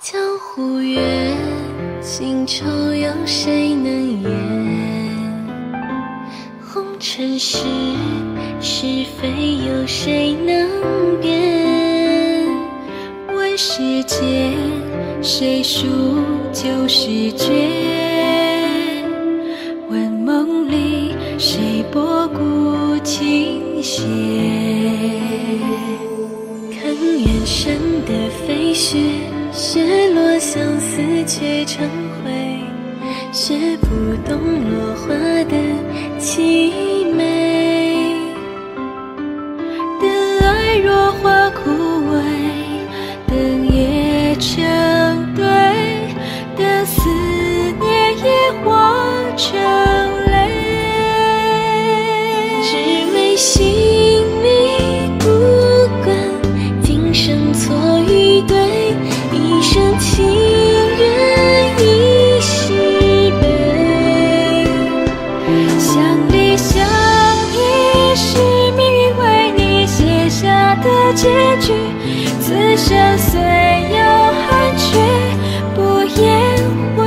江湖月，新愁有谁能言？红尘事，是非有谁能辨？问世间，谁输就是绝？问梦里，谁博古今邪？看远山的飞雪，雪落相思却成灰，学不懂落花的凄美。等爱若花枯萎，等夜成堆，等思念也化成泪。只为心里不管今生错与对，一生情缘一世悲。相离相依是命运为你写下的结局，此生虽有憾却不言悔。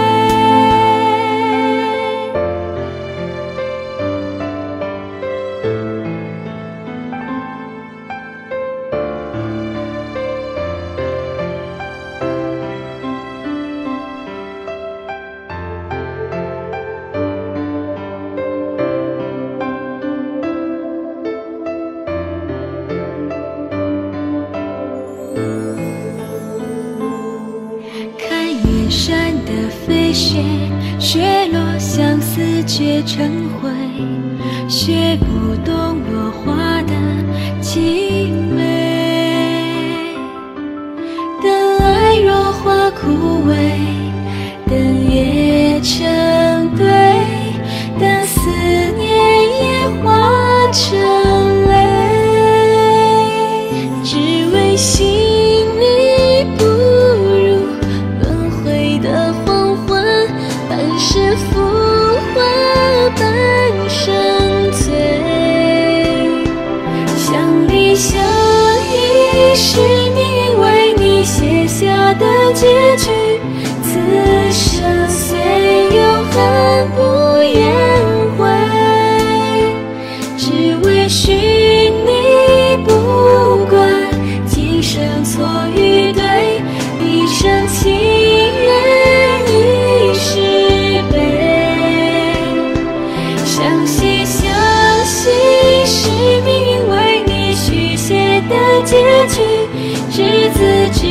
看远山的飞雪，雪落相思却成灰，学不懂落花的凄美。等爱若花枯萎，等夜成堆，等思念也化成泪。只为心里不如轮回的黄昏，半生浮华，半生醉。相离相依是命运为你写下的结局，此生虽有憾不言悔。只为寻你不管今生错与对，一生情缘一世悲。相惜相惜是命运为你续写的结局，执子之